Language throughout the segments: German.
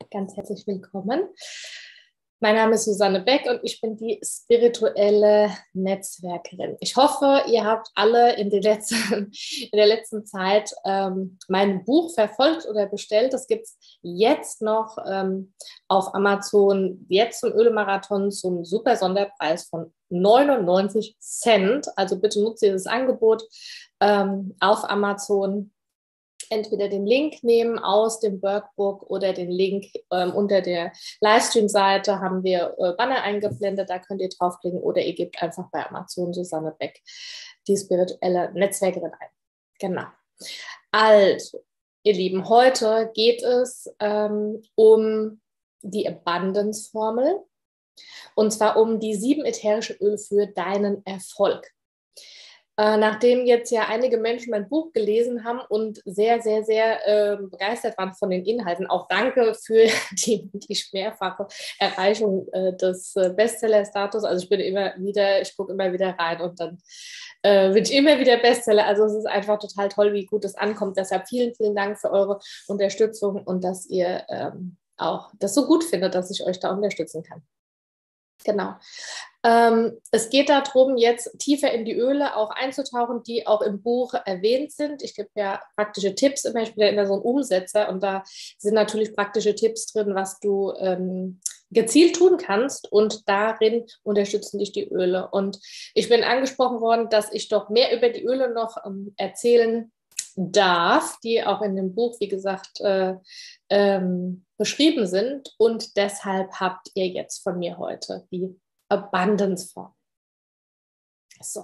Ganz herzlich willkommen. Mein Name ist Susanne Beck und ich bin die spirituelle Netzwerkerin. Ich hoffe, ihr habt alle in der letzten Zeit mein Buch verfolgt oder bestellt. Das gibt es jetzt noch auf Amazon, jetzt zum Ölemarathon zum super Sonderpreis von 99 Cent. Also bitte nutzt dieses Angebot auf Amazon. Entweder den Link nehmen aus dem Workbook oder den Link unter der Livestream-Seite haben wir Banner eingeblendet, da könnt ihr draufklicken oder ihr gebt einfach bei Amazon Susanne Beck, die spirituelle Netzwerkerin ein. Genau. Also, ihr Lieben, heute geht es um die Abundance-Formel und zwar um die 7 ätherische Öle für deinen Erfolg. Nachdem jetzt ja einige Menschen mein Buch gelesen haben und sehr, sehr, sehr begeistert waren von den Inhalten, auch danke für die mehrfache Erreichung des Bestseller-Status. Also ich gucke immer wieder rein und dann bin ich immer wieder Bestseller. Also es ist einfach total toll, wie gut es ankommt. Deshalb vielen, vielen Dank für eure Unterstützung und dass ihr auch das so gut findet, dass ich euch da unterstützen kann. Genau. Es geht darum, jetzt tiefer in die Öle auch einzutauchen, die auch im Buch erwähnt sind. Ich gebe ja praktische Tipps immer, ich bin ja immer so ein Umsetzer und da sind natürlich praktische Tipps drin, was du gezielt tun kannst und darin unterstützen dich die Öle. Und ich bin angesprochen worden, dass ich doch mehr über die Öle noch erzählen darf, die auch in dem Buch, wie gesagt, beschrieben sind. Und deshalb habt ihr jetzt von mir heute die Abundance-Formel. So.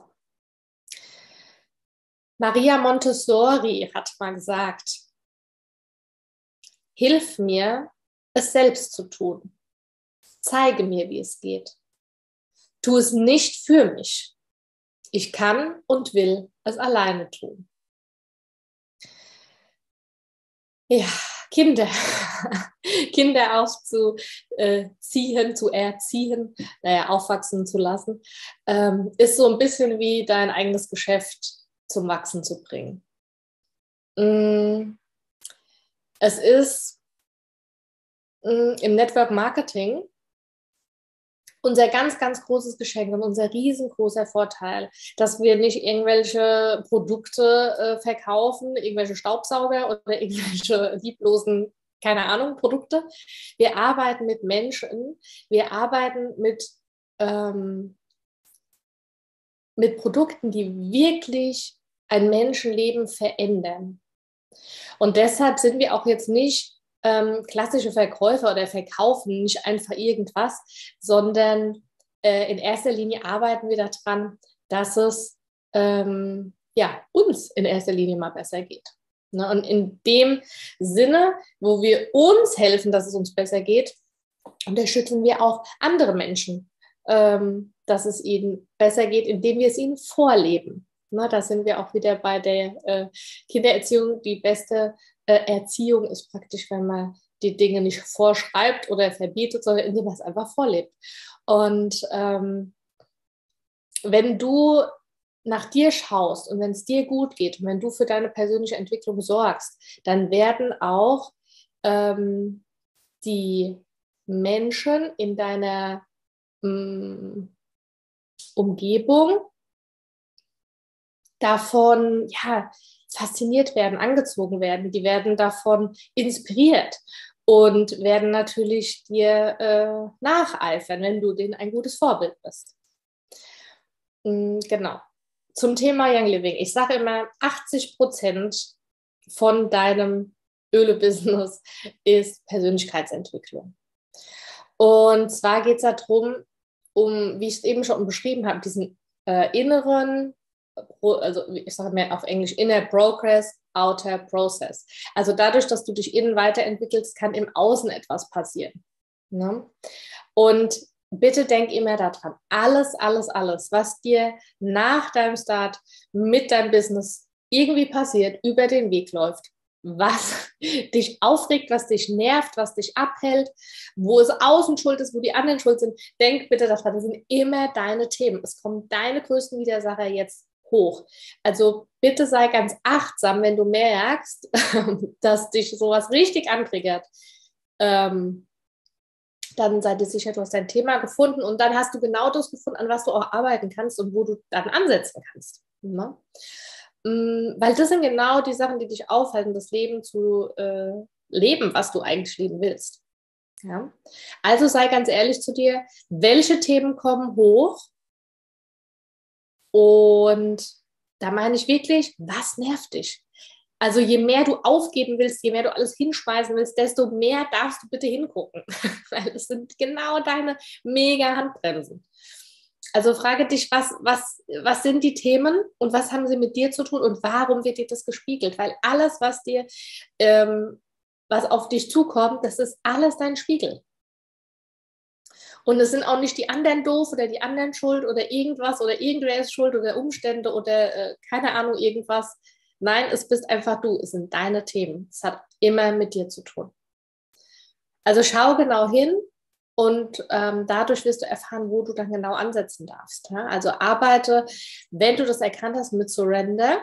Maria Montessori hat mal gesagt, hilf mir, es selbst zu tun. Zeige mir, wie es geht. Tu es nicht für mich. Ich kann und will es alleine tun. Ja, Kinder aufzuziehen, zu erziehen, aufwachsen zu lassen, ist so ein bisschen wie dein eigenes Geschäft zum Wachsen zu bringen. Es ist im Network Marketing unser ganz, ganz großes Geschenk und unser riesengroßer Vorteil, dass wir nicht irgendwelche Produkte verkaufen, irgendwelche Staubsauger oder irgendwelche lieblosen, keine Ahnung, Produkte. Wir arbeiten mit Menschen, wir arbeiten mit Produkten, die wirklich ein Menschenleben verändern. Und deshalb sind wir auch jetzt nicht klassische Verkäufer oder verkaufen nicht einfach irgendwas, sondern in erster Linie arbeiten wir daran, dass es uns in erster Linie mal besser geht. Ne? Und in dem Sinne, wo wir uns helfen, dass es uns besser geht, unterstützen wir auch andere Menschen, dass es ihnen besser geht, indem wir es ihnen vorleben. Na, da sind wir auch wieder bei der Kindererziehung. Die beste Erziehung ist praktisch, wenn man die Dinge nicht vorschreibt oder verbietet, sondern indem man es einfach vorlebt. Und wenn du nach dir schaust und wenn es dir gut geht und wenn du für deine persönliche Entwicklung sorgst, dann werden auch die Menschen in deiner Umgebung davon fasziniert werden, angezogen werden. Die werden davon inspiriert und werden natürlich dir nacheifern, wenn du denen ein gutes Vorbild bist. Genau. Zum Thema Young Living. Ich sage immer, 80% von deinem Öle-Business ist Persönlichkeitsentwicklung. Und zwar geht es darum, wie ich es eben schon beschrieben habe, diesen inneren, also ich sage mir auf Englisch, Inner Progress, Outer Process. Also dadurch, dass du dich innen weiterentwickelst, kann im Außen etwas passieren. Ne? Und bitte denk immer daran, alles, was dir nach deinem Start mit deinem Business irgendwie passiert, über den Weg läuft, was dich aufregt, was dich nervt, was dich abhält, wo es außen schuld ist, wo die anderen schuld sind, denk bitte daran, das sind immer deine Themen. Es kommen deine größten Widersacher jetzt hoch. Also bitte sei ganz achtsam, wenn du merkst, dass dich sowas richtig antriggert. dann sei dir sicher, du hast dein Thema gefunden und dann hast du genau das gefunden, an was du auch arbeiten kannst und wo du dann ansetzen kannst. Ne? Weil das sind genau die Sachen, die dich aufhalten, das Leben zu leben, was du eigentlich leben willst. Ja? Also sei ganz ehrlich zu dir, welche Themen kommen hoch? Und da meine ich wirklich, was nervt dich? Also je mehr du aufgeben willst, je mehr du alles hinschmeißen willst, desto mehr darfst du bitte hingucken. Weil es sind genau deine mega Handbremsen. Also frage dich, was sind die Themen und was haben sie mit dir zu tun und warum wird dir das gespiegelt? Weil alles, was auf dich zukommt, das ist alles dein Spiegel. Und es sind auch nicht die anderen doof oder die anderen schuld oder irgendwas oder irgendwer ist schuld oder Umstände oder keine Ahnung, irgendwas. Nein, es bist einfach du. Es sind deine Themen. Es hat immer mit dir zu tun. Also schau genau hin und dadurch wirst du erfahren, wo du dann genau ansetzen darfst. Ja? Also arbeite, wenn du das erkannt hast, mit Surrender.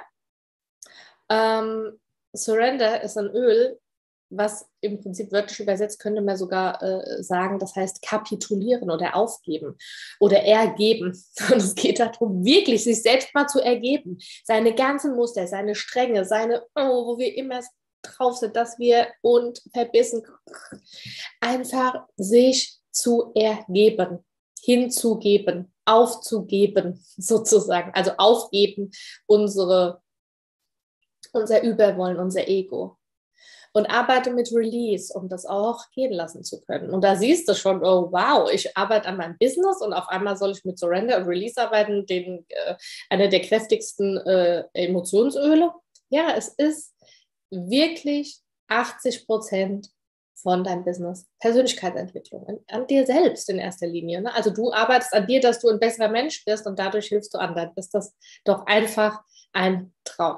Surrender ist ein Öl, was im Prinzip wörtlich übersetzt könnte man sogar sagen, das heißt kapitulieren oder aufgeben oder ergeben. Und es geht darum, wirklich sich selbst mal zu ergeben. Seine ganzen Muster, seine Strenge, wo wir immer drauf sind, dass wir und verbissen, einfach sich zu ergeben, hinzugeben, aufzugeben, sozusagen. Also aufgeben, unser Überwollen, unser Ego. Und arbeite mit Release, um das auch gehen lassen zu können. Und da siehst du schon, oh wow, ich arbeite an meinem Business und auf einmal soll ich mit Surrender und Release arbeiten, einer der kräftigsten Emotionsöle. Ja, es ist wirklich 80% von deinem Business Persönlichkeitsentwicklung, an dir selbst in erster Linie. Ne? Also du arbeitest an dir, dass du ein besserer Mensch bist und dadurch hilfst du anderen. Ist das doch einfach ein Traum.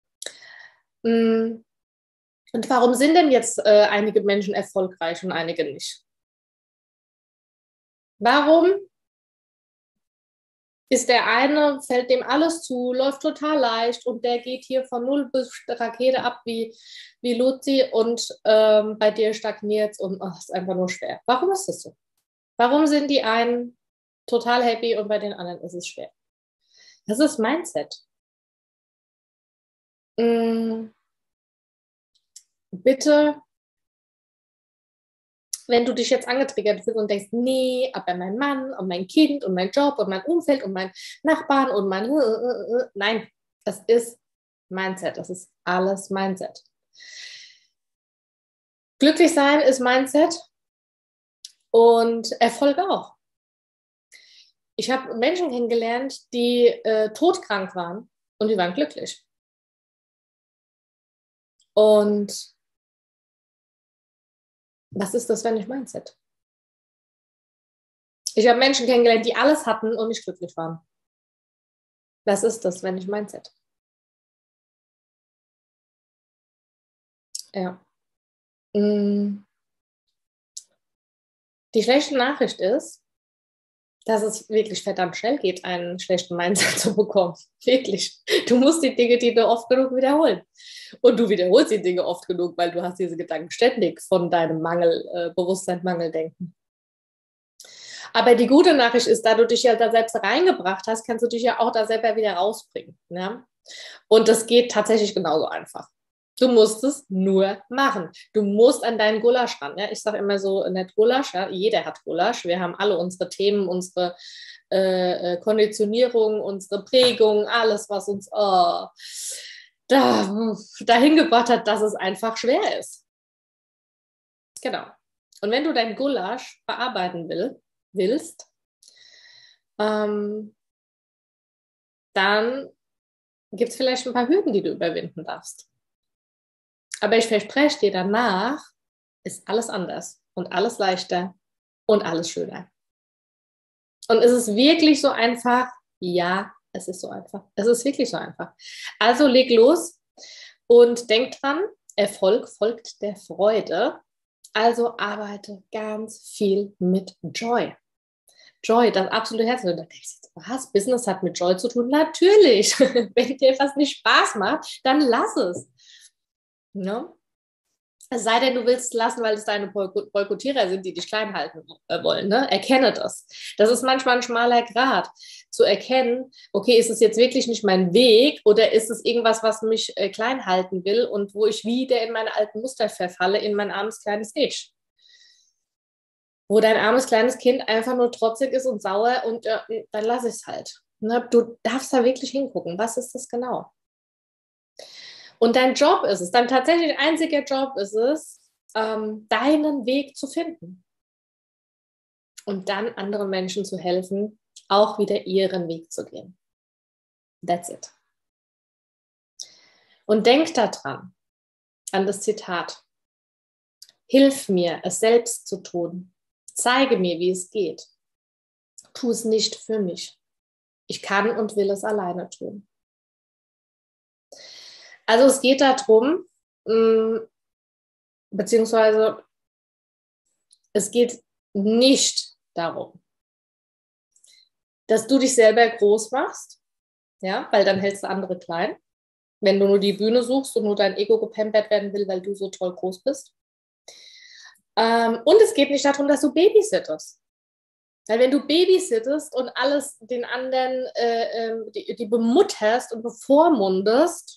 Und warum sind denn jetzt einige Menschen erfolgreich und einige nicht? Warum ist der eine, fällt dem alles zu, läuft total leicht und der geht hier von null bis Rakete ab wie Luzi und bei dir stagniert es und ist einfach nur schwer. Warum ist das so? Warum sind die einen total happy und bei den anderen ist es schwer? Das ist Mindset. Bitte, wenn du dich jetzt angetriggert fühlst und denkst, nee, aber mein Mann und mein Kind und mein Job und mein Umfeld und mein Nachbarn und nein, das ist Mindset, das ist alles Mindset. Glücklich sein ist Mindset und Erfolg auch. Ich habe Menschen kennengelernt, die todkrank waren und die waren glücklich. Und was ist das, wenn nicht Mindset? Ich habe Menschen kennengelernt, die alles hatten und nicht glücklich waren. Was ist das, wenn nicht Mindset? Ja. Die schlechte Nachricht ist, dass es wirklich verdammt schnell geht, einen schlechten Mindset zu bekommen. Wirklich. Du musst die Dinge, die du oft genug wiederholen. Und du wiederholst die Dinge oft genug, weil du hast diese Gedanken ständig von deinem Bewusstsein, Mangeldenken. Aber die gute Nachricht ist, da du dich ja da selbst reingebracht hast, kannst du dich ja auch da selber wieder rausbringen. Ja? Und das geht tatsächlich genauso einfach. Du musst es nur machen. Du musst an deinen Gulasch ran. Ja? Ich sage immer so, nicht Gulasch, ja? Jeder hat Gulasch. Wir haben alle unsere Themen, unsere Konditionierung, unsere Prägung, alles, was uns dahin gebracht hat, dass es einfach schwer ist. Genau. Und wenn du dein Gulasch bearbeiten willst, dann gibt es vielleicht ein paar Hürden, die du überwinden darfst. Aber ich verspreche dir, danach ist alles anders und alles leichter und alles schöner. Und ist es wirklich so einfach? Ja, es ist so einfach. Es ist wirklich so einfach. Also leg los und denk dran, Erfolg folgt der Freude. Also arbeite ganz viel mit Joy. Joy, das absolute Herz. Und da denkst du, was? Business hat mit Joy zu tun? Natürlich. Wenn dir etwas nicht Spaß macht, dann lass es. No? Es sei denn, du willst es lassen, weil es deine Boykottierer sind, die dich klein halten wollen. Ne? Erkenne das. Das ist manchmal ein schmaler Grat, zu erkennen, okay, ist es jetzt wirklich nicht mein Weg oder ist es irgendwas, was mich klein halten will und wo ich wieder in meine alten Muster verfalle, in mein armes kleines Ich. Wo dein armes kleines Kind einfach nur trotzig ist und sauer und dann lasse ich es halt. Ne? Du darfst da wirklich hingucken. Was ist das genau? Und dein Job ist es, dein tatsächlich einziger Job ist es, deinen Weg zu finden und dann anderen Menschen zu helfen, auch wieder ihren Weg zu gehen. That's it. Und denk daran, an das Zitat. Hilf mir, es selbst zu tun. Zeige mir, wie es geht. Tu es nicht für mich. Ich kann und will es alleine tun. Also es geht darum, beziehungsweise es geht nicht darum, dass du dich selber groß machst, ja, weil dann hältst du andere klein, wenn du nur die Bühne suchst und nur dein Ego gepampert werden will, weil du so toll groß bist. Und es geht nicht darum, dass du babysittest. Weil wenn du babysittest und alles den anderen die bemutterst und bevormundest,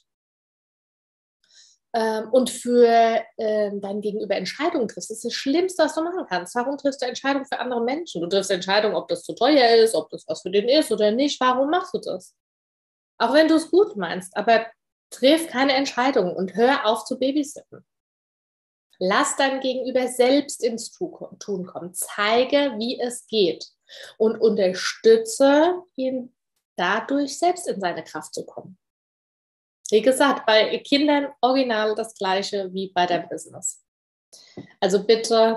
und für dein Gegenüber Entscheidungen triffst. Das ist das Schlimmste, was du machen kannst. Warum triffst du Entscheidungen für andere Menschen? Du triffst Entscheidungen, ob das zu teuer ist, ob das was für den ist oder nicht. Warum machst du das? Auch wenn du es gut meinst, aber triff keine Entscheidungen und hör auf zu babysitten. Lass dein Gegenüber selbst ins Tun kommen. Zeige, wie es geht und unterstütze ihn dadurch, selbst in seine Kraft zu kommen. Wie gesagt, bei Kindern original das Gleiche wie bei deinem Business. Also bitte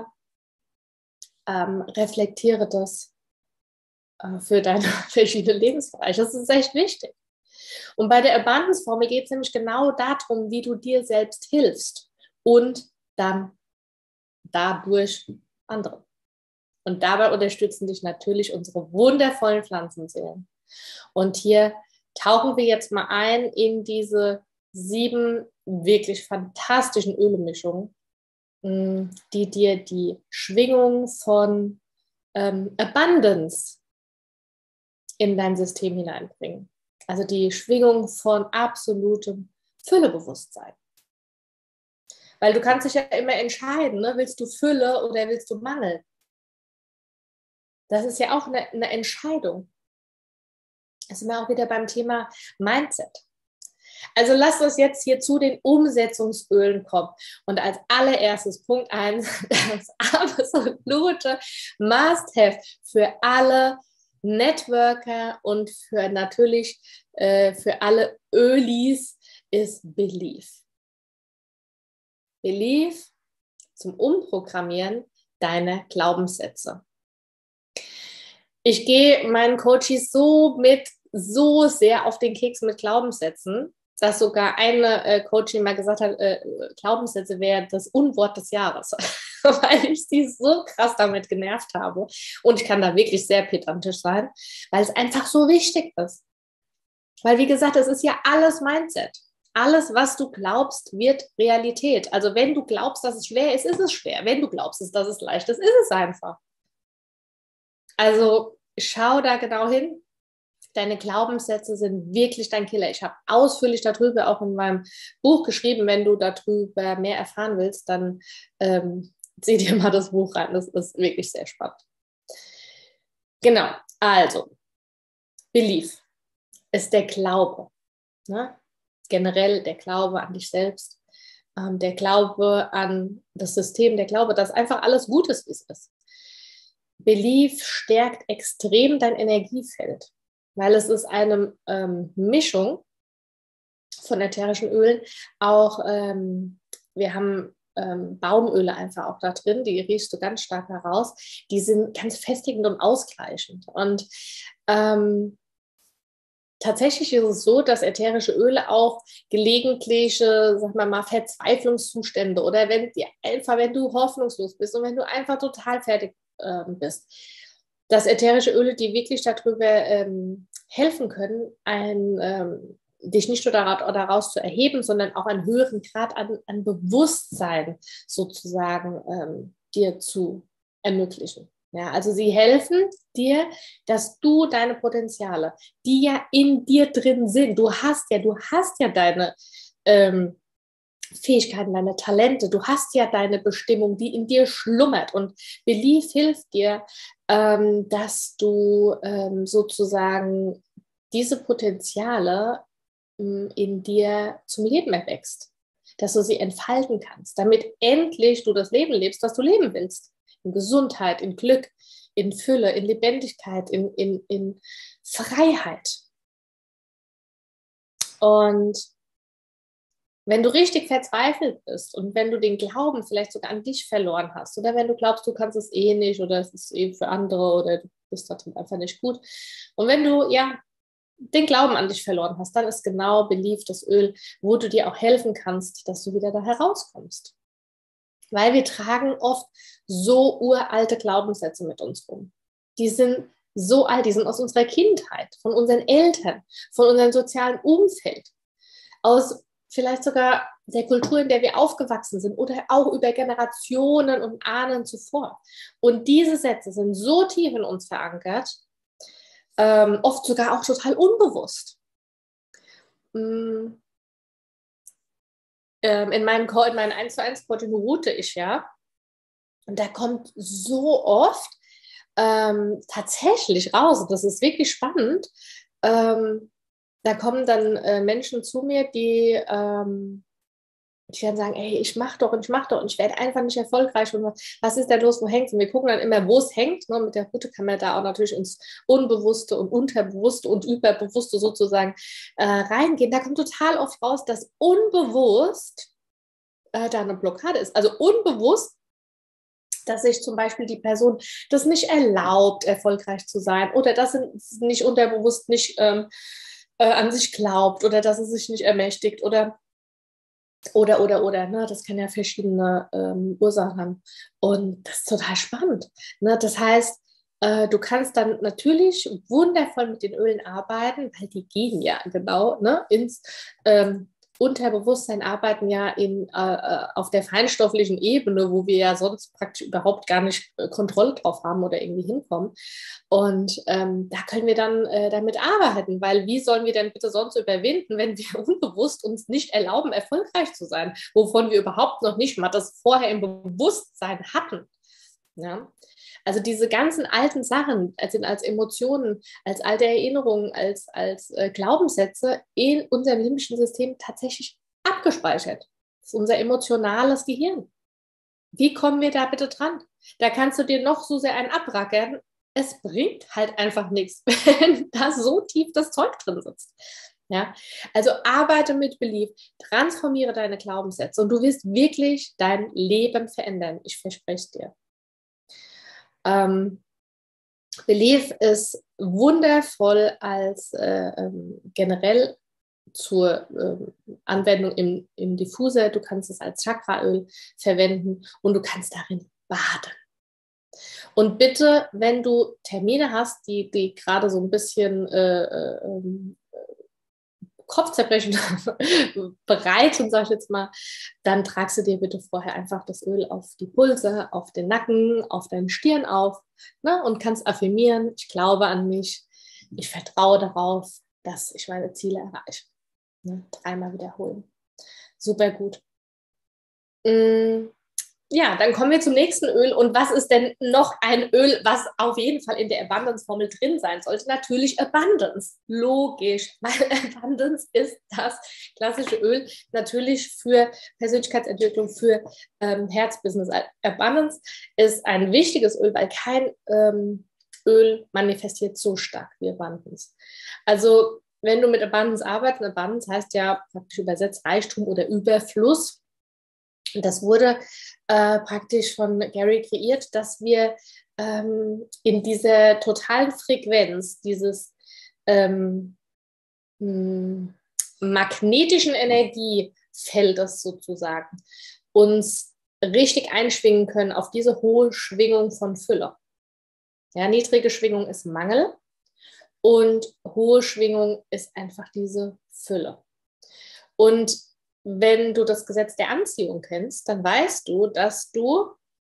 reflektiere das für deine verschiedenen Lebensbereiche. Das ist echt wichtig. Und bei der Abundance-Formel geht es nämlich genau darum, wie du dir selbst hilfst und dann dadurch andere. Und dabei unterstützen dich natürlich unsere wundervollen Pflanzenseelen. Und hier tauchen wir jetzt mal ein in diese 7 wirklich fantastischen Ölemischungen, die dir die Schwingung von Abundance in dein System hineinbringen. Also die Schwingung von absolutem Füllebewusstsein. Weil du kannst dich ja immer entscheiden, ne? Willst du Fülle oder willst du Mangel? Das ist ja auch eine Entscheidung. Das sind wir auch wieder beim Thema Mindset. Also lasst uns jetzt hier zu den Umsetzungsölen kommen. Und als allererstes Punkt 1, das absolute Must-Have für alle Networker und für natürlich für alle Ölis ist Belief. Belief zum Umprogrammieren deiner Glaubenssätze. Ich gehe meinen Coaches so sehr auf den Keks mit Glaubenssätzen, dass sogar eine Coaching mal gesagt hat, Glaubenssätze wäre das Unwort des Jahres, weil ich sie so krass damit genervt habe. Und ich kann da wirklich sehr pedantisch sein, weil es einfach so wichtig ist. Weil, wie gesagt, es ist ja alles Mindset. Alles, was du glaubst, wird Realität. Also wenn du glaubst, dass es schwer ist, ist es schwer. Wenn du glaubst, dass es leicht ist, ist es einfach. Also schau da genau hin. Deine Glaubenssätze sind wirklich dein Killer. Ich habe ausführlich darüber auch in meinem Buch geschrieben. Wenn du darüber mehr erfahren willst, dann zieh dir mal das Buch rein. Das ist wirklich sehr spannend. Genau, also Belief ist der Glaube. Ne? Generell der Glaube an dich selbst, der Glaube an das System, der Glaube, dass einfach alles gut ist, wie es ist. Belief stärkt extrem dein Energiefeld, weil es ist eine Mischung von ätherischen Ölen. Auch wir haben Baumöle einfach auch da drin, die riechst du ganz stark heraus. Die sind ganz festigend und ausgleichend. Und tatsächlich ist es so, dass ätherische Öle auch gelegentliche, sag mal, Verzweiflungszustände oder wenn du hoffnungslos bist und wenn du einfach total fertig bist, dass ätherische Öle, die wirklich darüber helfen können, dich nicht nur daraus zu erheben, sondern auch einen höheren Grad an Bewusstsein sozusagen dir zu ermöglichen. Ja, also sie helfen dir, dass du deine Potenziale, die ja in dir drin sind, du hast ja deine Fähigkeiten, deine Talente, du hast ja deine Bestimmung, die in dir schlummert. Und Belief hilft dir, dass du sozusagen diese Potenziale in dir zum Leben erwächst, dass du sie entfalten kannst, damit endlich du das Leben lebst, was du leben willst. In Gesundheit, in Glück, in Fülle, in Lebendigkeit, in Freiheit. Und wenn du richtig verzweifelt bist und wenn du den Glauben vielleicht sogar an dich verloren hast oder wenn du glaubst, du kannst es eh nicht oder es ist eh für andere oder du bist da drin einfach nicht gut. Und wenn du ja den Glauben an dich verloren hast, dann ist genau Belief das Öl, wo du dir auch helfen kannst, dass du wieder da herauskommst. Weil wir tragen oft so uralte Glaubenssätze mit uns rum. Die sind so alt, die sind aus unserer Kindheit, von unseren Eltern, von unserem sozialen Umfeld, aus vielleicht sogar der Kultur, in der wir aufgewachsen sind oder auch über Generationen und Ahnen zuvor. Und diese Sätze sind so tief in uns verankert, oft sogar auch total unbewusst. In meinen 1:1 Coaching route ich ja. Und da kommt so oft tatsächlich raus, das ist wirklich spannend, da kommen dann Menschen zu mir, die dann sagen, ey, ich mach doch und ich werde einfach nicht erfolgreich und was ist denn los, wo hängt es? Und wir gucken dann immer, wo es hängt. Ne? Mit der Route kann man da auch natürlich ins Unbewusste und Unterbewusste und Überbewusste sozusagen reingehen. Da kommt total oft raus, dass unbewusst da eine Blockade ist. Also unbewusst, dass sich zum Beispiel die Person das nicht erlaubt, erfolgreich zu sein oder dass sie nicht unterbewusst nicht an sich glaubt oder dass sie sich nicht ermächtigt oder. Ne? Das kann ja verschiedene Ursachen haben. Und das ist total spannend. Ne? Das heißt, du kannst dann natürlich wundervoll mit den Ölen arbeiten, weil die gehen ja genau ne, ins Unterbewusstsein, arbeiten ja auf der feinstofflichen Ebene, wo wir ja sonst praktisch überhaupt gar nicht Kontrolle drauf haben oder irgendwie hinkommen. Und da können wir dann damit arbeiten, weil wie sollen wir denn bitte sonst überwinden, wenn wir unbewusst uns nicht erlauben, erfolgreich zu sein, wovon wir überhaupt noch nicht mal das vorher im Bewusstsein hatten. Ja? Also diese ganzen alten Sachen als Emotionen, als alte Erinnerungen, als Glaubenssätze in unserem limbischen System tatsächlich abgespeichert. Das ist unser emotionales Gehirn. Wie kommen wir da bitte dran? Da kannst du dir noch so sehr einen abrackern. Es bringt halt einfach nichts, wenn da so tief das Zeug drin sitzt. Ja, also arbeite mit Belief, transformiere deine Glaubenssätze und du wirst wirklich dein Leben verändern. Ich verspreche es dir. Belief ist wundervoll als generell zur Anwendung im Diffuser. Du kannst es als Chakraöl verwenden und du kannst darin baden. Und bitte, wenn du Termine hast, die gerade so ein bisschen Kopfzerbrechen bereiten, sag ich jetzt mal, dann tragst du dir bitte vorher einfach das Öl auf die Pulse, auf den Nacken, auf deine Stirn auf, ne, und kannst affirmieren, ich glaube an mich, ich vertraue darauf, dass ich meine Ziele erreiche. Ne, 3-mal wiederholen. Super gut. Ja, dann kommen wir zum nächsten Öl. Und was ist denn noch ein Öl, was auf jeden Fall in der Abundance-Formel drin sein sollte? Natürlich Abundance. Logisch, weil Abundance ist das klassische Öl natürlich für Persönlichkeitsentwicklung, für Herzbusiness. Abundance ist ein wichtiges Öl, weil kein Öl manifestiert so stark wie Abundance. Also wenn du mit Abundance arbeitest, Abundance heißt ja praktisch übersetzt Reichtum oder Überfluss. Das wurde praktisch von Gary kreiert, dass wir in dieser totalen Frequenz dieses magnetischen Energiefeldes sozusagen uns richtig einschwingen können auf diese hohe Schwingung von Fülle. Ja, niedrige Schwingung ist Mangel Und hohe Schwingung ist einfach diese Fülle. Und wenn du das Gesetz der Anziehung kennst, dann weißt du, dass du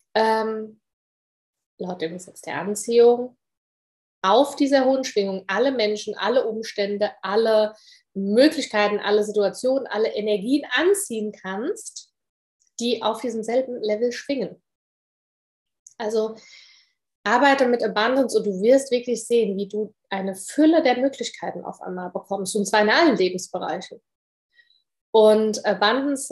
laut dem Gesetz der Anziehung auf dieser hohen Schwingung alle Menschen, alle Umstände, alle Möglichkeiten, alle Situationen, alle Energien anziehen kannst, die auf diesem selben Level schwingen. Also arbeite mit Abundance und du wirst wirklich sehen, wie du eine Fülle der Möglichkeiten auf einmal bekommst, und zwar in allen Lebensbereichen. Und Abundance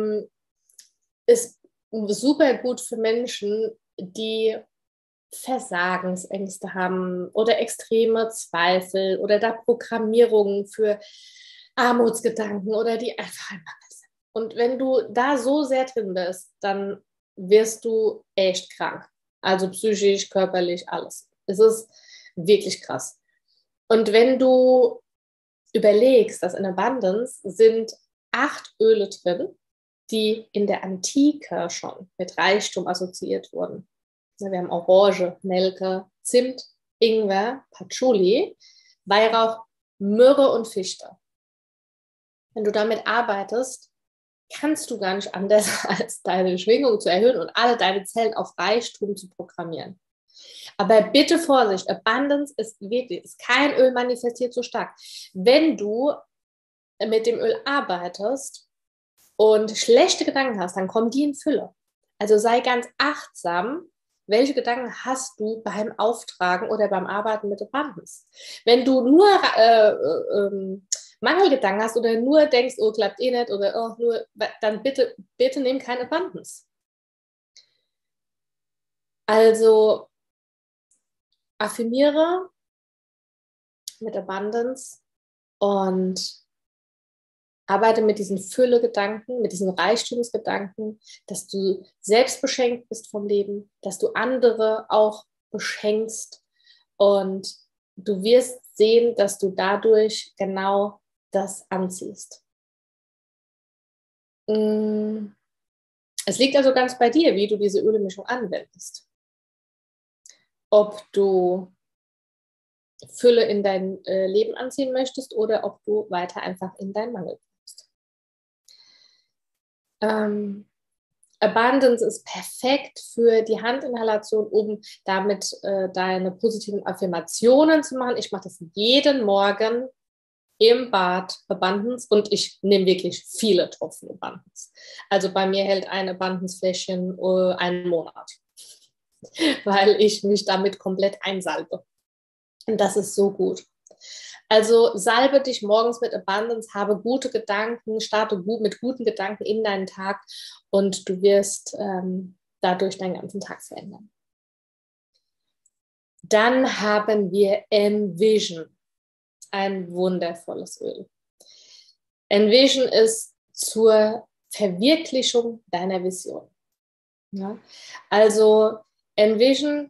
ist super gut für Menschen, die Versagensängste haben oder extreme Zweifel oder da Programmierungen für Armutsgedanken oder die einfach ein Mangel sind. Und wenn du da so sehr drin bist, dann wirst du echt krank. Also psychisch, körperlich, alles. Es ist wirklich krass. Und wenn du überlegst, dass in Abundance sind 8 Öle drin, die in der Antike schon mit Reichtum assoziiert wurden. Wir haben Orange, Nelke, Zimt, Ingwer, Patchouli, Weihrauch, Myrrhe und Fichte. Wenn du damit arbeitest, kannst du gar nicht anders, als deine Schwingung zu erhöhen und alle deine Zellen auf Reichtum zu programmieren. Aber bitte Vorsicht, Abundance ist wirklich, ist kein Öl manifestiert so stark. Wenn du mit dem Öl arbeitest und schlechte Gedanken hast, dann kommen die in Fülle. Also sei ganz achtsam, welche Gedanken hast du beim Auftragen oder beim Arbeiten mit Abundance. Wenn du nur Mangelgedanken hast oder nur denkst, oh, klappt eh nicht oder oh, nur, dann bitte nimm keine Abundance. Also affirmiere mit Abundance und arbeite mit diesen Fülle-Gedanken, mit diesen Reichtumsgedanken, dass du selbst beschenkt bist vom Leben, dass du andere auch beschenkst und du wirst sehen, dass du dadurch genau das anziehst. Es liegt also ganz bei dir, wie du diese Ölemischung anwendest. Ob du Fülle in dein Leben anziehen möchtest oder ob du weiter einfach in deinen Mangel kommst. Abundance ist perfekt für die Handinhalation, um damit deine positiven Affirmationen zu machen. Ich mache das jeden Morgen im Bad Abundance und ich nehme wirklich viele Tropfen Abundance. Also bei mir hält ein Abundance-Fläschchen einen Monat, weil ich mich damit komplett einsalbe. Und das ist so gut. Also salbe dich morgens mit Abundance, habe gute Gedanken, starte gut mit guten Gedanken in deinen Tag und du wirst dadurch deinen ganzen Tag verändern. Dann haben wir Envision, ein wundervolles Öl. Envision ist zur Verwirklichung deiner Vision. Ja? Also Envision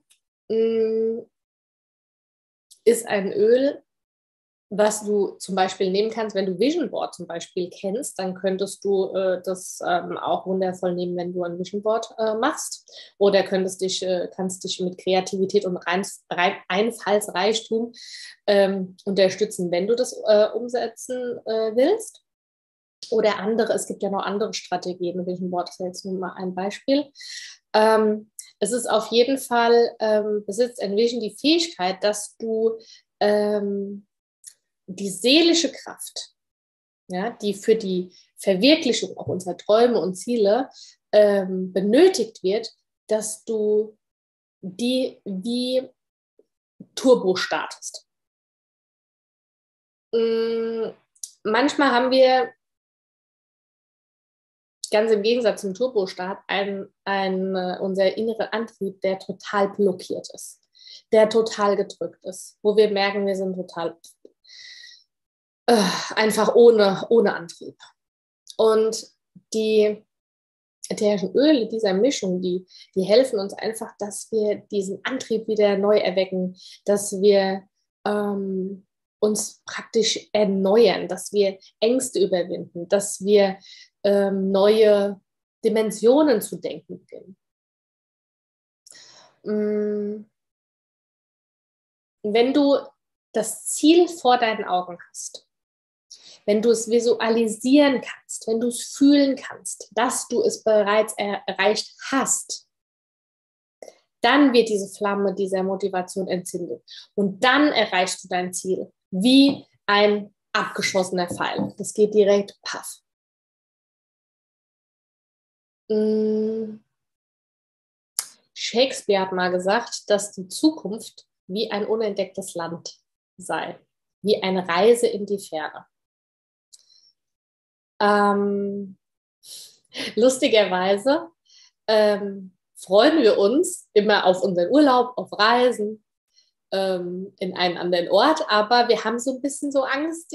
ist ein Öl, was du zum Beispiel nehmen kannst, wenn du Vision Board zum Beispiel kennst, dann könntest du das auch wundervoll nehmen, wenn du ein Vision Board machst. Oder kannst dich mit Kreativität und Einfallsreichtum unterstützen, wenn du das umsetzen willst. Oder andere, es gibt ja noch andere Strategien. Vision Board ist jetzt nur mal ein Beispiel. Es ist auf jeden Fall, besitzt Envision die Fähigkeit, dass du die seelische Kraft, ja, die für die Verwirklichung auch unserer Träume und Ziele benötigt wird, dass du die wie Turbo startest. Manchmal haben wir ganz im Gegensatz zum Turbostart unser innerer Antrieb, der total blockiert ist, der total gedrückt ist, wo wir merken, wir sind total einfach ohne Antrieb. Und die ätherischen Öle dieser Mischung, die helfen uns einfach, dass wir diesen Antrieb wieder neu erwecken, dass wir uns praktisch erneuern, dass wir Ängste überwinden, dass wir neue Dimensionen zu denken beginnen. Wenn du das Ziel vor deinen Augen hast, wenn du es visualisieren kannst, wenn du es fühlen kannst, dass du es bereits erreicht hast, dann wird diese Flamme dieser Motivation entzündet. Und dann erreichst du dein Ziel, wie ein abgeschossener Pfeil. Das geht direkt paff. Shakespeare hat mal gesagt, dass die Zukunft wie ein unentdecktes Land sei, wie eine Reise in die Ferne. Lustigerweise freuen wir uns immer auf unseren Urlaub, auf Reisen in einen anderen Ort, aber wir haben so ein bisschen so Angst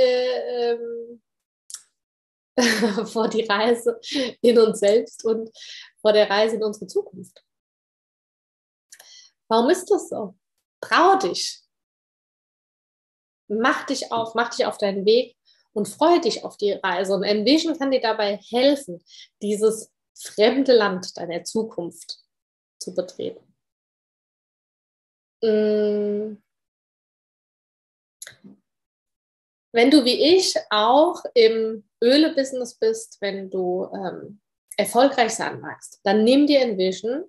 vor die Reise in uns selbst und vor der Reise in unsere Zukunft. Warum ist das so? Trau dich. Mach dich auf deinen Weg und freue dich auf die Reise. Und Envision kann dir dabei helfen, dieses fremde Land deiner Zukunft zu betreten. Wenn du wie ich auch im Öle-Business bist, wenn du erfolgreich sein magst, dann nimm dir Envision.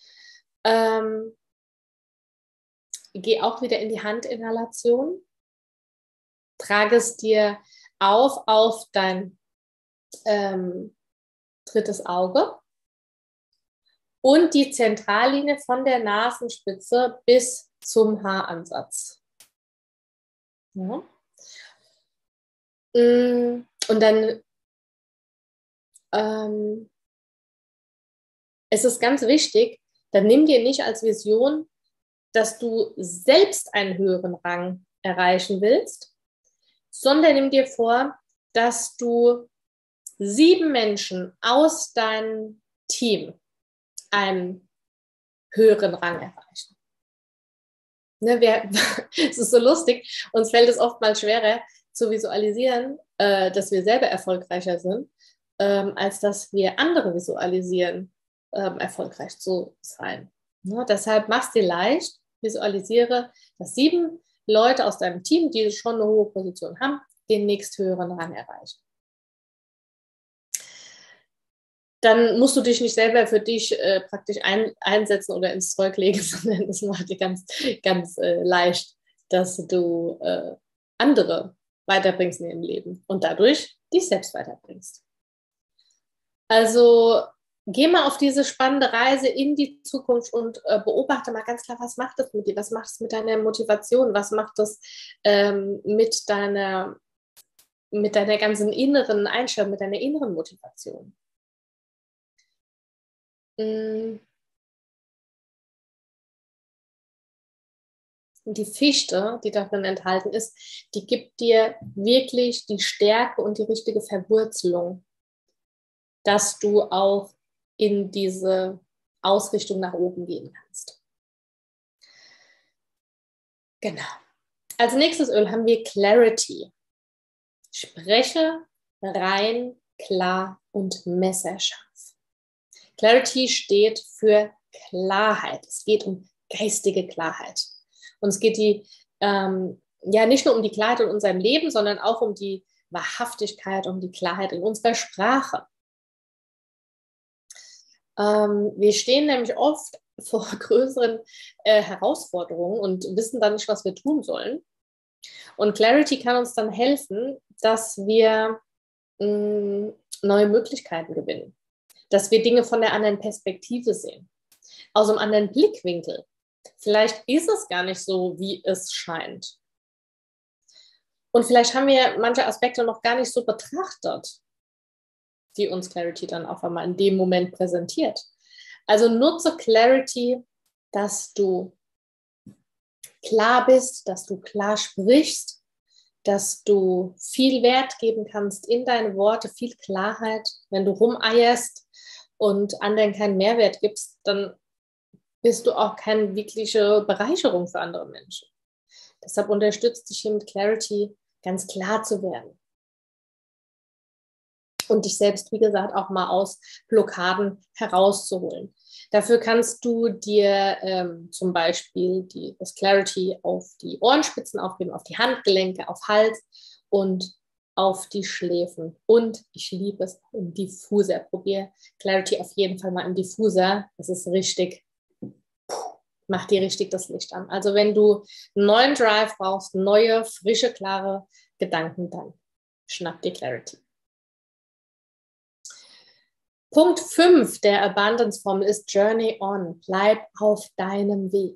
Geh auch wieder in die Handinhalation. Trage es dir auf dein drittes Auge und die Zentrallinie von der Nasenspitze bis zum Haaransatz. Ja. Und dann es ist ganz wichtig, dann nimm dir nicht als Vision, dass du selbst einen höheren Rang erreichen willst, sondern nimm dir vor, dass du 7 Menschen aus deinem Team einen höheren Rang erreichen. Ne, es ist so lustig, uns fällt es oftmals schwerer zu visualisieren, dass wir selber erfolgreicher sind, als dass wir andere visualisieren, erfolgreich zu sein. Ne, deshalb mach es dir leicht, visualisiere, dass 7 Leute aus deinem Team, die schon eine hohe Position haben, den nächsthöheren Rang erreichen. Dann musst du dich nicht selber für dich praktisch einsetzen oder ins Zeug legen, sondern es macht dir ganz, ganz leicht, dass du andere weiterbringst in ihrem Leben und dadurch dich selbst weiterbringst. Also geh mal auf diese spannende Reise in die Zukunft und beobachte mal ganz klar, was macht das mit dir? Was macht es mit deiner Motivation? Was macht das mit deiner ganzen inneren Einstellung, mit deiner inneren Motivation? Die Fichte, die darin enthalten ist, die gibt dir wirklich die Stärke und die richtige Verwurzelung, dass du auch in diese Ausrichtung nach oben gehen kannst. Genau. Als nächstes Öl haben wir Clarity. Spreche rein, klar und messerscharf. Clarity steht für Klarheit. Es geht um geistige Klarheit. Und es geht nicht nur um die Klarheit in unserem Leben, sondern auch um die Wahrhaftigkeit, um die Klarheit in unserer Sprache. Wir stehen nämlich oft vor größeren Herausforderungen und wissen dann nicht, was wir tun sollen. Und Clarity kann uns dann helfen, dass wir neue Möglichkeiten gewinnen, dass wir Dinge von der anderen Perspektive sehen, aus einem anderen Blickwinkel. Vielleicht ist es gar nicht so, wie es scheint. Und vielleicht haben wir manche Aspekte noch gar nicht so betrachtet, die uns Clarity dann auf einmal in dem Moment präsentiert. Also nutze Clarity, dass du klar bist, dass du klar sprichst, dass du viel Wert geben kannst in deine Worte, viel Klarheit. Wenn du rumeierst und anderen keinen Mehrwert gibst, dann bist du auch keine wirkliche Bereicherung für andere Menschen. Deshalb unterstützt dich hier mit Clarity, ganz klar zu werden. und dich selbst, wie gesagt, auch mal aus Blockaden herauszuholen. Dafür kannst du dir zum Beispiel das Clarity auf die Ohrenspitzen aufgeben, auf die Handgelenke, auf Hals und auf die Schläfen. Und ich liebe es im Diffuser. Probier Clarity auf jeden Fall mal im Diffuser. Das ist richtig, mach dir richtig das Licht an. Also wenn du einen neuen Drive brauchst, neue, frische, klare Gedanken, dann schnapp dir Clarity. Punkt 5 der Abundance-Formel ist Journey on. Bleib auf deinem Weg.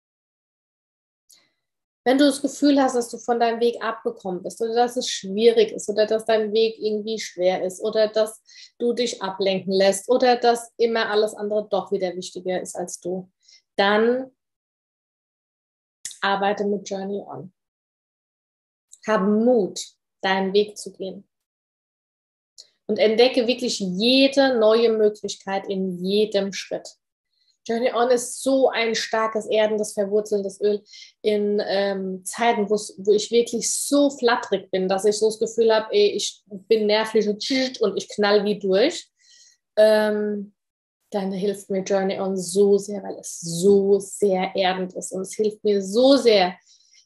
Wenn du das Gefühl hast, dass du von deinem Weg abgekommen bist oder dass es schwierig ist oder dass dein Weg irgendwie schwer ist oder dass du dich ablenken lässt oder dass immer alles andere doch wieder wichtiger ist als du, dann arbeite mit Journey on. Hab Mut, deinen Weg zu gehen. Und entdecke wirklich jede neue Möglichkeit in jedem Schritt. Journey On ist so ein starkes, erdendes, verwurzelndes Öl in Zeiten, wo ich wirklich so flatterig bin, dass ich so das Gefühl habe, ich bin nervlich und ich knall wie durch. Dann hilft mir Journey On so sehr, weil es so sehr erdend ist. Und es hilft mir so sehr,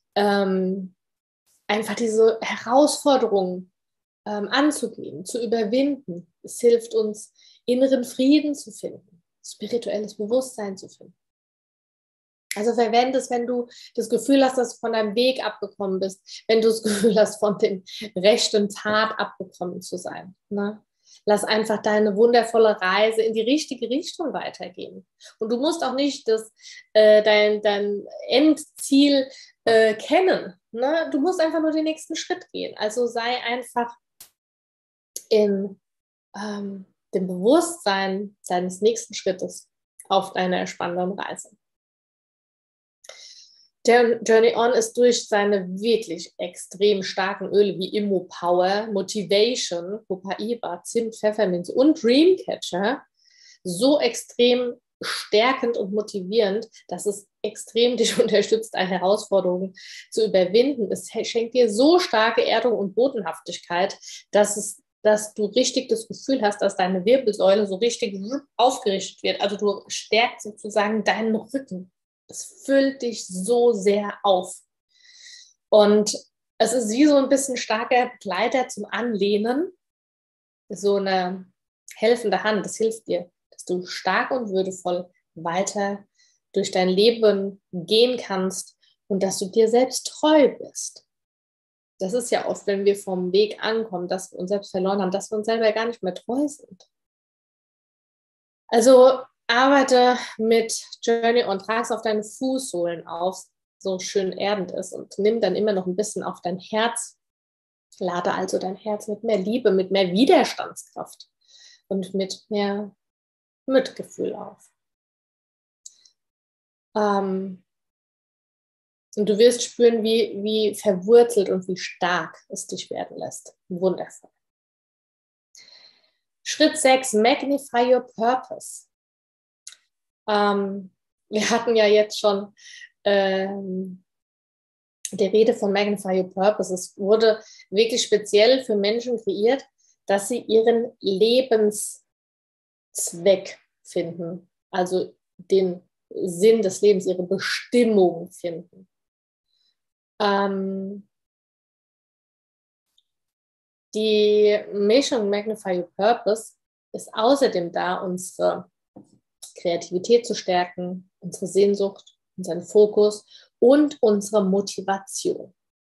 einfach diese Herausforderungen anzugehen, zu überwinden. Es hilft uns, inneren Frieden zu finden, spirituelles Bewusstsein zu finden. Also verwende es, wenn du das Gefühl hast, dass du von deinem Weg abgekommen bist, wenn du das Gefühl hast, von dem rechten Pfad abgekommen zu sein. Ne? Lass einfach deine wundervolle Reise in die richtige Richtung weitergehen. Und du musst auch nicht dein Endziel kennen. Ne? Du musst einfach nur den nächsten Schritt gehen. Also sei einfach in dem Bewusstsein deines nächsten Schrittes auf deiner spannenden Reise. Der Journey On ist durch seine wirklich extrem starken Öle wie Immo Power, Motivation, Copaiba, Zimt, Pfefferminze und Dreamcatcher so extrem stärkend und motivierend, dass es extrem dich unterstützt, eine Herausforderung zu überwinden. Es schenkt dir so starke Erdung und Bodenhaftigkeit, dass du richtig das Gefühl hast, dass deine Wirbelsäule so richtig aufgerichtet wird. Also du stärkst sozusagen deinen Rücken. Es füllt dich so sehr auf. Und es ist wie so ein bisschen starker Begleiter zum Anlehnen, so eine helfende Hand. Das hilft dir, dass du stark und würdevoll weiter durch dein Leben gehen kannst und dass du dir selbst treu bist. Das ist ja oft, wenn wir vom Weg ankommen, dass wir uns selbst verloren haben, dass wir uns selber gar nicht mehr treu sind. Also arbeite mit Journey und trag es auf deine Fußsohlen auf, so schön erdend ist, und nimm dann immer noch ein bisschen auf dein Herz. Lade also dein Herz mit mehr Liebe, mit mehr Widerstandskraft und mit mehr Mitgefühl auf. Und du wirst spüren, wie verwurzelt und wie stark es dich werden lässt. Wundervoll. Schritt 6, Magnify your purpose. Wir hatten ja jetzt schon die Rede von Magnify your purpose. Es wurde wirklich speziell für Menschen kreiert, dass sie ihren Lebenszweck finden. Also den Sinn des Lebens, ihre Bestimmung finden. Die Mission Magnify Your Purpose ist außerdem da, unsere Kreativität zu stärken, unsere Sehnsucht, unseren Fokus und unsere Motivation.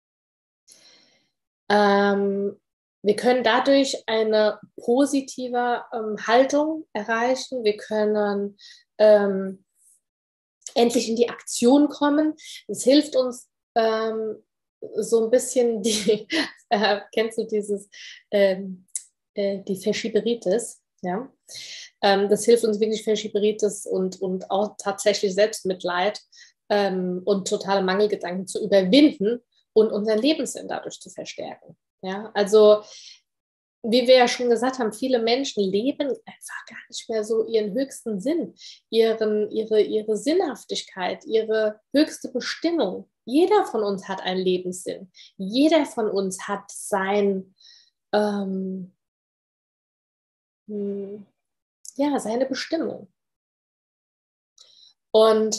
Wir können dadurch eine positive Haltung erreichen. Wir können endlich in die Aktion kommen. Es hilft uns so ein bisschen kennst du dieses die Verschieberitis, ja? Das hilft uns wirklich, Verschieberitis und auch tatsächlich Selbstmitleid und totale Mangelgedanken zu überwinden und unseren Lebenssinn dadurch zu verstärken. Ja? Also wie wir ja schon gesagt haben, viele Menschen leben einfach gar nicht mehr so ihren höchsten Sinn, ihre Sinnhaftigkeit, ihre höchste Bestimmung. Jeder von uns hat einen Lebenssinn. Jeder von uns hat ja, seine Bestimmung. Und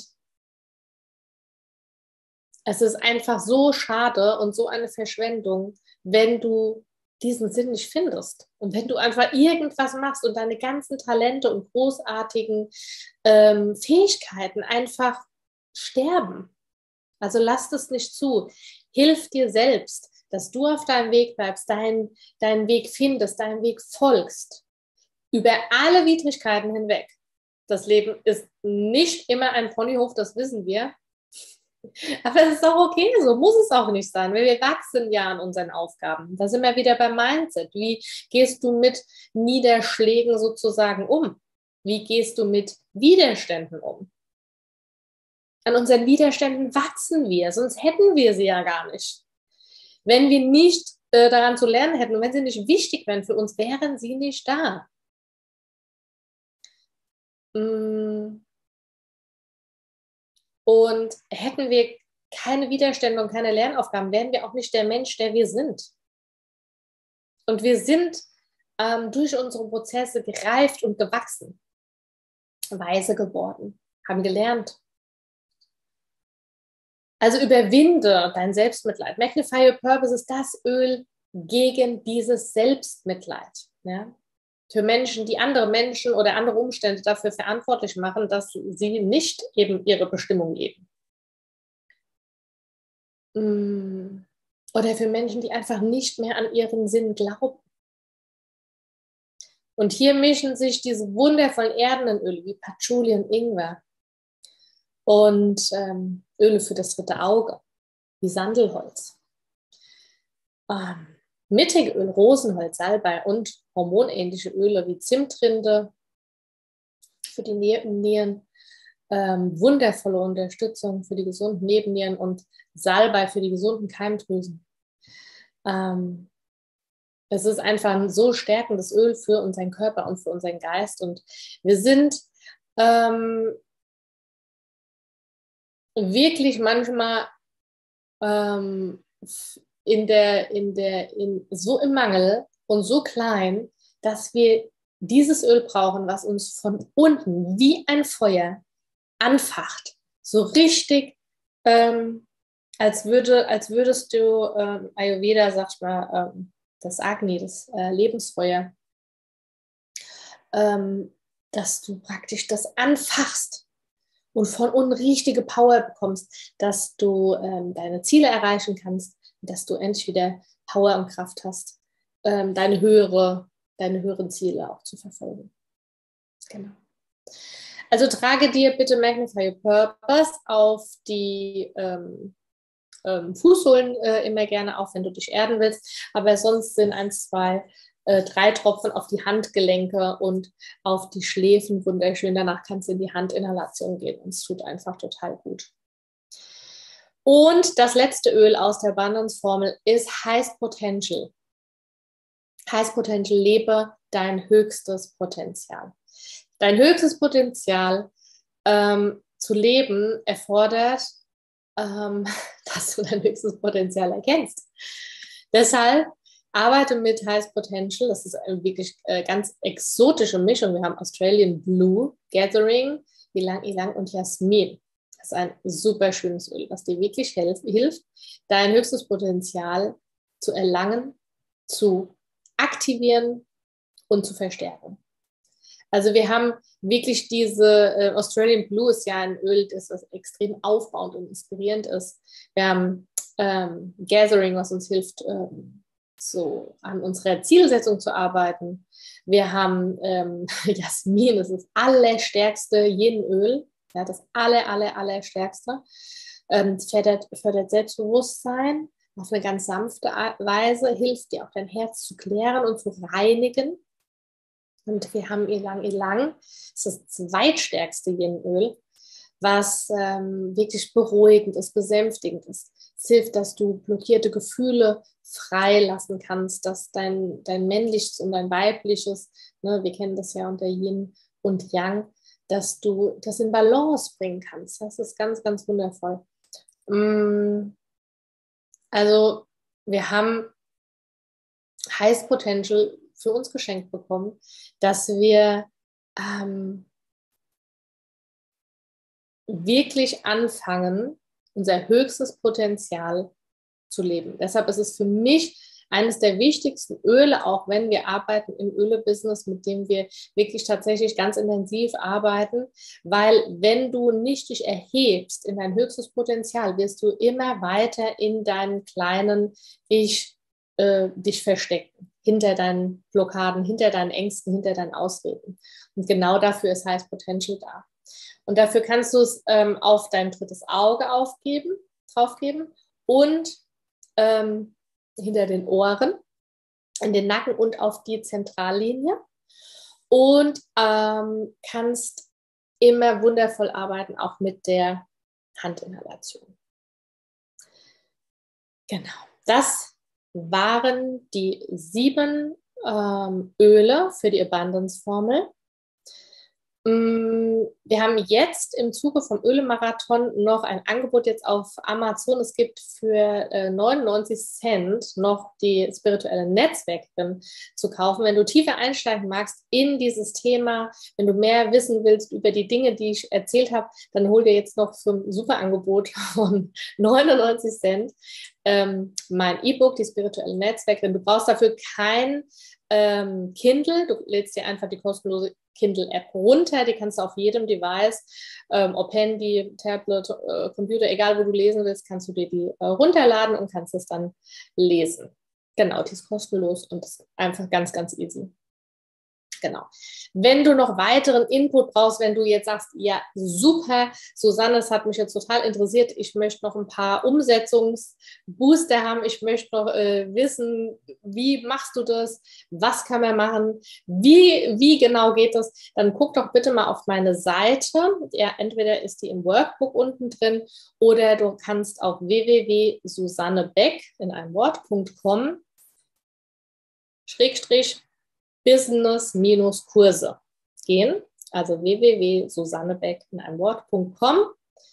es ist einfach so schade und so eine Verschwendung, wenn du diesen Sinn nicht findest. Und wenn du einfach irgendwas machst und deine ganzen Talente und großartigen Fähigkeiten einfach sterben. Also lass das nicht zu. Hilf dir selbst, dass du auf deinem Weg bleibst, deinen Weg findest, deinen Weg folgst. Über alle Widrigkeiten hinweg. Das Leben ist nicht immer ein Ponyhof, das wissen wir. Aber es ist auch okay, so muss es auch nicht sein, weil wir wachsen ja an unseren Aufgaben. Da sind wir wieder beim Mindset. Wie gehst du mit Niederschlägen sozusagen um? Wie gehst du mit Widerständen um? An unseren Widerständen wachsen wir, sonst hätten wir sie ja gar nicht. Wenn wir nicht daran zu lernen hätten und wenn sie nicht wichtig wären für uns, wären sie nicht da. Und hätten wir keine Widerstände und keine Lernaufgaben, wären wir auch nicht der Mensch, der wir sind. Und wir sind durch unsere Prozesse gereift und gewachsen, weise geworden, haben gelernt. Also überwinde dein Selbstmitleid. Magnify Your Purpose ist das Öl gegen dieses Selbstmitleid. Ja? Für Menschen, die andere Menschen oder andere Umstände dafür verantwortlich machen, dass sie nicht eben ihre Bestimmung leben. Oder für Menschen, die einfach nicht mehr an ihren Sinn glauben. Und hier mischen sich diese wundervollen erdenden Öle wie Patchouli und Ingwer und Öle für das dritte Auge, wie Sandelholz. Mittige Öl, Rosenholz, Salbei und hormonähnliche Öle wie Zimtrinde für die Nebennieren, wundervolle Unterstützung für die gesunden Nebennieren und Salbei für die gesunden Keimdrüsen. Es ist einfach ein so stärkendes Öl für unseren Körper und für unseren Geist. Und wir sind wirklich manchmal so im Mangel und so klein, dass wir dieses Öl brauchen, was uns von unten wie ein Feuer anfacht. So richtig, als würdest du, Ayurveda sagt mal, das Agni, das Lebensfeuer, dass du praktisch das anfachst und von unten richtige Power bekommst, dass du deine Ziele erreichen kannst, dass du endlich wieder Power und Kraft hast, deine höheren Ziele auch zu verfolgen. Genau. Also trage dir bitte Magnify Your Purpose auf die Fußsohlen immer gerne auf, wenn du dich erden willst. Aber sonst sind 1, 2, 3 Tropfen auf die Handgelenke und auf die Schläfen wunderschön. Danach kannst du in die Handinhalation gehen und es tut einfach total gut. Und das letzte Öl aus der Abundance-Formel ist Highest Potential. Highest Potential, lebe dein höchstes Potenzial. Dein höchstes Potenzial zu leben erfordert, dass du dein höchstes Potenzial erkennst. Deshalb arbeite mit Highest Potential. Das ist eine wirklich ganz exotische Mischung. Wir haben Australian Blue, Gathering, Ylang Ylang und Jasmin. Das ist ein super schönes Öl, was dir wirklich hilft, dein höchstes Potenzial zu erlangen, zu aktivieren und zu verstärken. Also wir haben wirklich diese Australian Blue ist ja ein Öl, das extrem aufbauend und inspirierend ist. Wir haben Gathering, was uns hilft, so an unserer Zielsetzung zu arbeiten. Wir haben Jasmin, das ist das allerstärkste Yin-Öl, ja, das allerstärkste. Fördert Selbstbewusstsein auf eine ganz sanfte Weise, hilft dir auch dein Herz zu klären und zu reinigen. Und wir haben Ylang Ylang, das ist das zweitstärkste Yin-Öl, was wirklich beruhigend ist, besänftigend ist. Es hilft, dass du blockierte Gefühle freilassen kannst, dass dein männliches und dein weibliches, ne, wir kennen das ja unter Yin und Yang, dass du das in Balance bringen kannst. Das ist ganz, ganz wundervoll. Also wir haben Highest Potential für uns geschenkt bekommen, dass wir wirklich anfangen, unser höchstes Potenzial zu leben. Deshalb ist es für mich eines der wichtigsten Öle, auch wenn wir arbeiten im Öle-Business, mit dem wir wirklich tatsächlich ganz intensiv arbeiten, weil wenn du nicht dich erhebst in dein höchstes Potenzial, wirst du immer weiter in deinem kleinen Ich dich verstecken, hinter deinen Blockaden, hinter deinen Ängsten, hinter deinen Ausreden. Und genau dafür ist Highest Potential da. Und dafür kannst du es auf dein drittes Auge draufgeben und hinter den Ohren, in den Nacken und auf die Zentrallinie. Und kannst immer wundervoll arbeiten, auch mit der Handinhalation. Genau, das waren die 7 Öle für die Abundance-Formel. Wir haben jetzt im Zuge vom Öle-Marathon noch ein Angebot jetzt auf Amazon. Es gibt für 99 Cent noch die spirituelle Netzwerkerin zu kaufen. Wenn du tiefer einsteigen magst in dieses Thema, wenn du mehr wissen willst über die Dinge, die ich erzählt habe, dann hol dir jetzt noch für ein super Angebot von 99 Cent mein E-Book, die spirituelle Netzwerkerin. Du brauchst dafür kein Kindle. Du lädst dir einfach die kostenlose Kindle-App runter, die kannst du auf jedem Device, ob Handy, Tablet, Computer, egal wo du lesen willst, kannst du dir die runterladen und kannst es dann lesen. Genau, die ist kostenlos und ist einfach ganz, ganz easy. Genau. Wenn du noch weiteren Input brauchst, wenn du jetzt sagst, ja, super, Susanne, es hat mich jetzt total interessiert, ich möchte noch ein paar Umsetzungsbooster haben, ich möchte noch wissen, wie machst du das, was kann man machen, wie genau geht das, dann guck doch bitte mal auf meine Seite. Ja, entweder ist die im Workbook unten drin oder du kannst auf www.susannebeck in einem Wort.com / Business-Kurse gehen, also www.susannebeck in einem Wort.com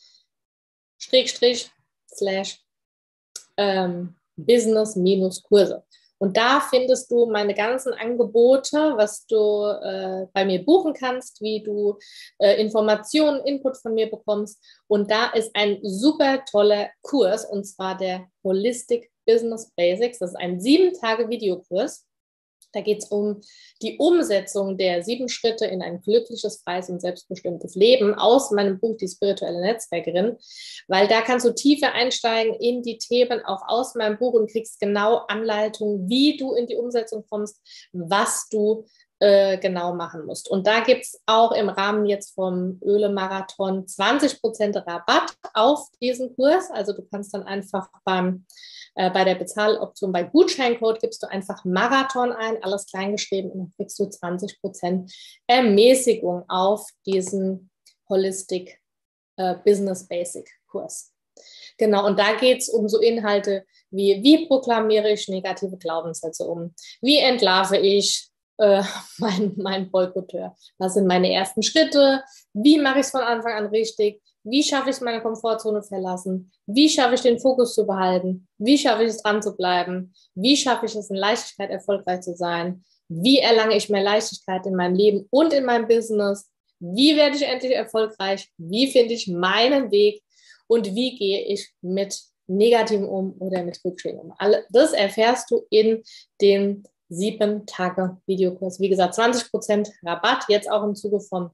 / Business-Kurse. Und da findest du meine ganzen Angebote, was du bei mir buchen kannst, wie du Informationen, Input von mir bekommst. Und da ist ein super toller Kurs, und zwar der Holistic Business Basics. Das ist ein 7-Tage-Videokurs. Da geht es um die Umsetzung der 7 Schritte in ein glückliches, freies und selbstbestimmtes Leben aus meinem Buch Die spirituelle Netzwerkerin, weil da kannst du tiefer einsteigen in die Themen auch aus meinem Buch und kriegst genau Anleitungen, wie du in die Umsetzung kommst, was du genau machen musst. Und da gibt es auch im Rahmen jetzt vom Öle-Marathon 20% Rabatt auf diesen Kurs. Also du kannst dann einfach bei der Bezahloption bei Gutscheincode gibst du einfach Marathon ein, alles kleingeschrieben, und dann kriegst du 20% Ermäßigung auf diesen Holistic Business Basic Kurs. Genau, und da geht es um so Inhalte wie proklamiere ich negative Glaubenssätze um, wie entlarve ich mein Boykotteur, was sind meine ersten Schritte, wie mache ich es von Anfang an richtig, wie schaffe ich es, meine Komfortzone verlassen, wie schaffe ich den Fokus zu behalten, wie schaffe ich es, dran zu bleiben, wie schaffe ich es, in Leichtigkeit erfolgreich zu sein, wie erlange ich mehr Leichtigkeit in meinem Leben und in meinem Business, wie werde ich endlich erfolgreich, wie finde ich meinen Weg und wie gehe ich mit Negativen um oder mit Rückschlägen um. Das erfährst du in den 7-Tage-Videokurs. Wie gesagt, 20% Rabatt, jetzt auch im Zuge vom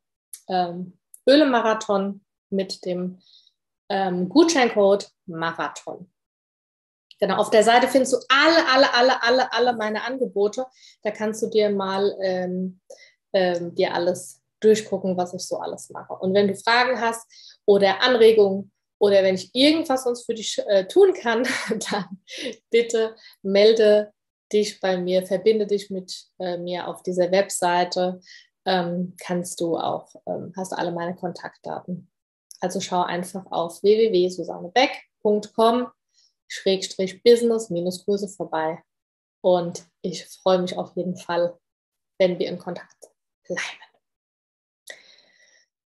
Öle-Marathon mit dem Gutscheincode Marathon. Genau, auf der Seite findest du alle meine Angebote. Da kannst du dir mal dir alles durchgucken, was ich so alles mache. Und wenn du Fragen hast oder Anregungen oder wenn ich irgendwas sonst für dich tun kann, dann bitte melde dich bei mir, verbinde dich mit mir auf dieser Webseite. Kannst du auch, hast du alle meine Kontaktdaten. Also schau einfach auf www.susannebeck.com /Business-Kurse vorbei. Und ich freue mich auf jeden Fall, wenn wir in Kontakt bleiben.